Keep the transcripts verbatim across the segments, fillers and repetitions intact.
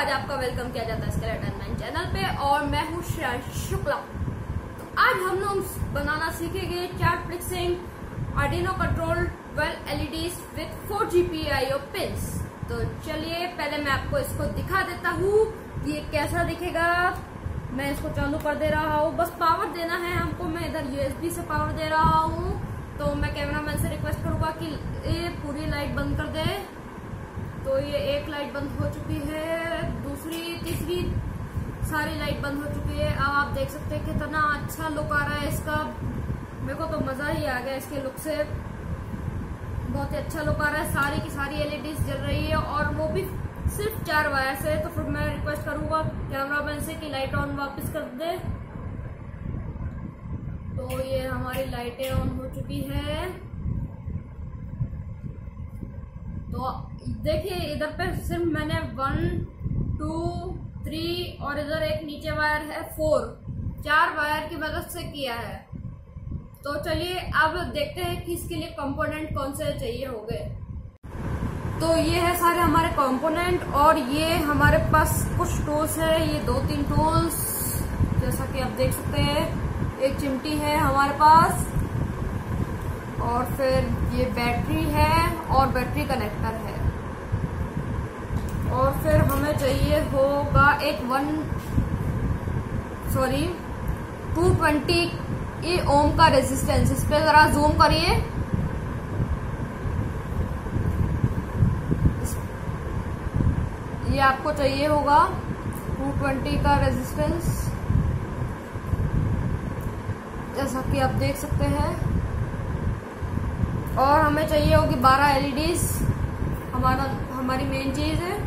आज आपका वेलकम किया जाता है स्केलेटन मैन चैनल पे और मैं हूँ श्रेयांश शुक्ला। तो आज हम लोग बनाना सीखेंगे charlieplexing Arduino control twelve LEDs with four GPIO pins. तो चलिए पहले मैं आपको इसको दिखा देता हूँ कि ये कैसा दिखेगा। मैं इसको चालू कर दे रहा हूँ, बस पावर देना है हमको। मैं इधर यूएसबी से पावर दे रहा हूँ। तो मैं कैमरामैन से रिक्वेस्ट करूंगा कि ये पूरी लाइट बंद कर दे। तो ये एक लाइट बंद हो चुकी है, दूसरी तीसरी सारी लाइट बंद हो चुकी है। अब आप देख सकते हैं कितना अच्छा लुक आ रहा है इसका। मेरे को तो मजा ही आ गया इसके लुक से, बहुत ही अच्छा लुक आ रहा है। सारी की सारी एलईडीज जल रही है और वो भी सिर्फ चार वायर से। तो फिर मैं रिक्वेस्ट करूंगा कैमरामैन से कि लाइट ऑन वापस कर दे। तो ये हमारी लाइटें ऑन हो चुकी है। तो देखिए इधर पे सिर्फ मैंने वन टू थ्री और इधर एक नीचे वायर है फोर, चार वायर की मदद से किया है। तो चलिए अब देखते हैं कि इसके लिए कंपोनेंट कौन से चाहिए होंगे। तो ये है सारे हमारे कंपोनेंट और ये हमारे पास कुछ टूल्स है। ये दो तीन टूल्स जैसा कि आप देख सकते हैं। एक चिमटी है हमारे पास और फिर ये बैटरी है और बैटरी कनेक्टर है। और फिर हमें चाहिए होगा एक one sorry two twenty ohm का रेजिस्टेंस। इस पे जरा जूम करिए। ये आपको चाहिए होगा टू ट्वेंटी का रेजिस्टेंस, जैसा कि आप देख सकते हैं। और हमें चाहिए होगी बारह एलईडीज। हमारा हमारी मेन चीज है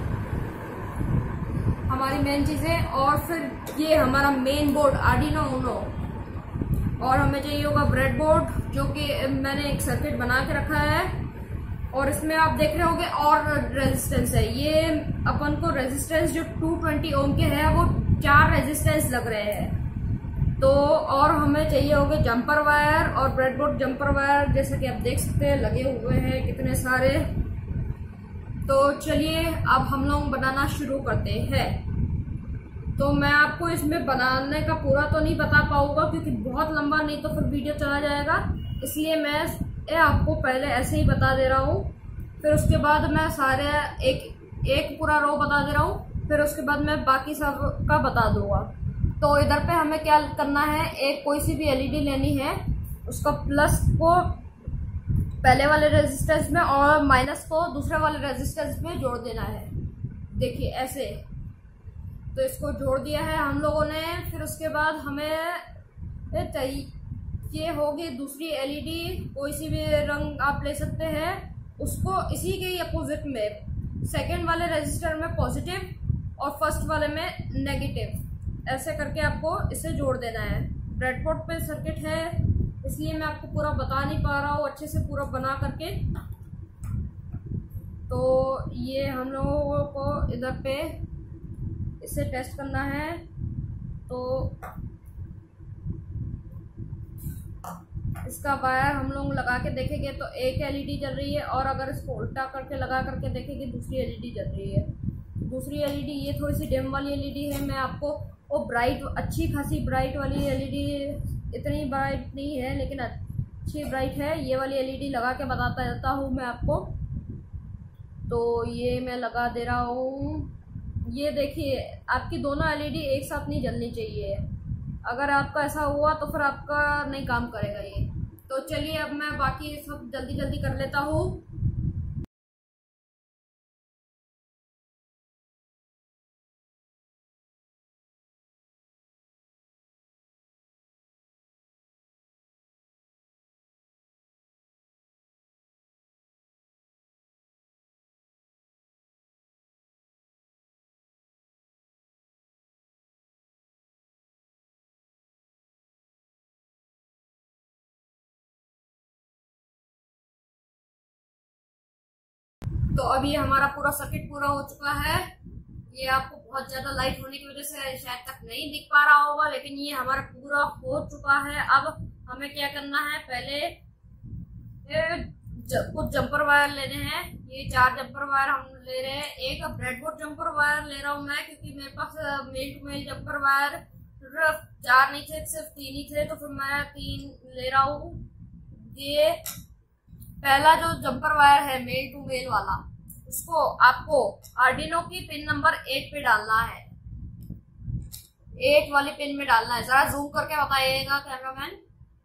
हमारी मेन चीज है और फिर ये हमारा मेन बोर्ड आर्डिनो ऊनो। और हमें चाहिए होगा ब्रेड बोर्ड, जो कि मैंने एक सर्किट बना के रखा है। और इसमें आप देख रहे होंगे और रेजिस्टेंस है। ये अपन को रेजिस्टेंस जो टू ट्वेंटी ओम के है वो चार रेजिस्टेंस लग रहे हैं। तो और हमें चाहिए होंगे जंपर वायर और ब्रेडबोर्ड जंपर वायर, जैसा कि आप देख सकते हैं लगे हुए हैं कितने सारे। तो चलिए अब हम लोग बनाना शुरू करते हैं। तो मैं आपको इसमें बनाने का पूरा तो नहीं बता पाऊंगा क्योंकि बहुत लंबा, नहीं तो फिर वीडियो चला जाएगा। इसलिए मैं ये आपको पहले ऐसे ही बता दे रहा हूँ। फिर उसके बाद मैं सारे एक एक पूरा रो बता दे रहा हूँ, फिर उसके बाद मैं बाकी सब का बता दूंगा। तो इधर पे हमें क्या करना है, एक कोई सी भी एलईडी लेनी है, उसका प्लस को पहले वाले रेजिस्टेंस में और माइनस को दूसरे वाले रेजिस्टेंस में जोड़ देना है। देखिए ऐसे। तो इसको जोड़ दिया है हम लोगों ने। फिर उसके बाद हमें चाहिए होगी दूसरी एलईडी, कोई सी भी रंग आप ले सकते हैं। उसको इसी के अपोजिट में सेकेंड वाले रजिस्टर में पॉजिटिव और फर्स्ट वाले में नेगेटिव, ऐसे करके आपको इसे जोड़ देना है। ब्रेडबोर्ड पे सर्किट है इसलिए मैं आपको पूरा बता नहीं पा रहा हूँ अच्छे से पूरा बना करके। तो ये हम लोगों को इधर पे इसे टेस्ट करना है। तो इसका वायर हम लोग लगा के देखेंगे तो एक एलईडी जल रही है, और अगर इसको उल्टा करके लगा करके देखेंगे दूसरी एलईडी जल रही है। दूसरी एलईडी ये थोड़ी सी डिम वाली एलईडी है। मैं आपको वो ब्राइट, अच्छी खासी ब्राइट वाली एलईडी, इतनी ब्राइट नहीं है लेकिन अच्छी ब्राइट है, ये वाली एलईडी लगा के बताता रहता हूँ मैं आपको। तो ये मैं लगा दे रहा हूँ। ये देखिए आपकी दोनों एलईडी एक साथ नहीं जलनी चाहिए। अगर आपका ऐसा हुआ तो फिर आपका नहीं काम करेगा ये। तो चलिए अब मैं बाकी सब जल्दी जल्दी कर लेता हूँ। तो अभी हमारा पूरा सर्किट पूरा हो चुका है। ये आपको बहुत ज्यादा लाइट होने की वजह से शायद तक नहीं दिख पा रहा होगा, लेकिन ये हमारा पूरा हो चुका है। अब हमें क्या करना है, पहले कुछ जंपर वायर लेने हैं। ये चार जंपर वायर हम ले रहे हैं। एक ब्रेडबोर्ड जंपर वायर ले रहा हूँ मैं, क्योंकि मेरे पास male to male jumper wire चार नहीं थे, सिर्फ तीन ही थे, तो फिर मैं तीन ले रहा हूँ। ये पहला जो जंपर वायर है मेल टू मेल वाला, उसको आपको आर्डिनो की पिन नंबर एट पे डालना है, एट वाली पिन में डालना है। जरा जूम करके बताइएगा कैमरामैन।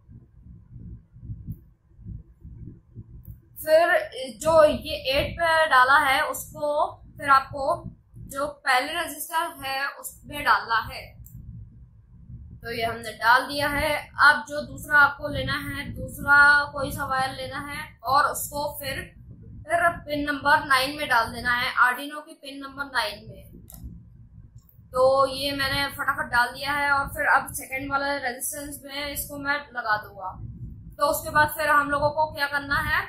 फिर जो ये एट पे डाला है उसको फिर आपको जो पहले रजिस्टर है उसमें डालना है। तो ये हमने डाल दिया है। अब जो दूसरा आपको लेना है, दूसरा कोई सा वायर लेना है और उसको फिर फिर पिन नंबर नाइन में डाल देना है, आर्डिनो की पिन नंबर नाइन में। तो ये मैंने फटाफट डाल दिया है और फिर अब सेकंड वाला रेजिस्टेंस में इसको मैं लगा दूंगा। तो उसके बाद फिर हम लोगों को क्या करना है,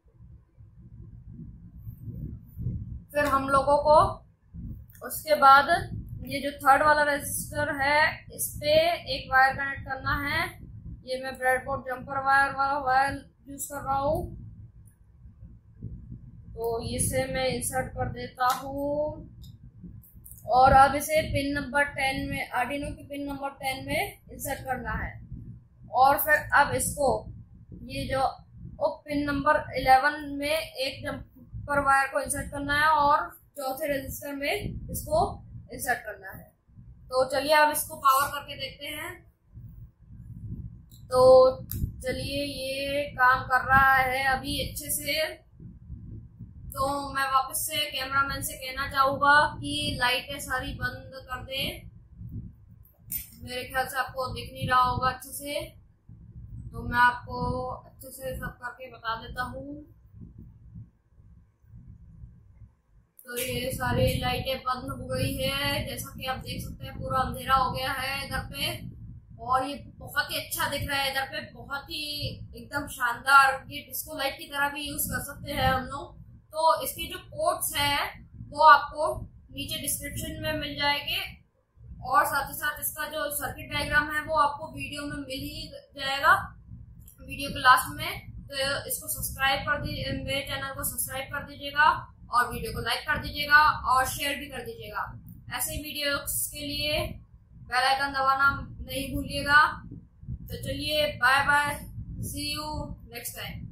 फिर हम लोगों को उसके बाद ये जो थर्ड वाला रेजिस्टर है इस पे एक वायर कनेक्ट करना है। ये मैं ब्रेडबोर्ड जंपर वायर वाला वायर यूज कर रहा हूँ, तो इसे मैं इंसर्ट कर देता हूँ और अब इसे पिन नंबर टेन में, आर्डिनो की पिन नंबर टेन में इंसर्ट करना है। और फिर अब इसको ये जो पिन नंबर इलेवन में एक जंपर वायर को इंसर्ट करना है और चौथे रजिस्टर में इसको इंसर्ट करना है। तो चलिए अब इसको पावर करके देखते हैं। तो चलिए ये काम कर रहा है अभी अच्छे से। तो मैं वापस से कैमरामैन से कहना चाहूंगा कि लाइटें सारी बंद कर दे। मेरे ख्याल से आपको दिख नहीं रहा होगा अच्छे से, तो मैं आपको अच्छे से सब करके बता देता हूँ। तो ये सारी लाइटें बंद हो गई है, जैसा कि आप देख सकते हैं पूरा अंधेरा हो गया है इधर पे और ये बहुत ही अच्छा दिख रहा है इधर पे, बहुत ही एकदम शानदार। ये डिस्को लाइट की तरह भी यूज कर सकते हैं हम लोग। तो इसकी जो कोड्स है वो आपको नीचे डिस्क्रिप्शन में मिल जाएंगे और साथ ही साथ इसका जो सर्किट डायग्राम है वो आपको वीडियो में मिल ही जाएगा, वीडियो के लास्ट में। तो इसको सब्सक्राइब कर दीजिए, मेरे चैनल को सब्सक्राइब कर दीजिएगा और वीडियो को लाइक कर दीजिएगा और शेयर भी कर दीजिएगा। ऐसे ही वीडियोस के लिए बेल आइकन दबाना नहीं भूलिएगा। तो चलिए bye bye, see you next time.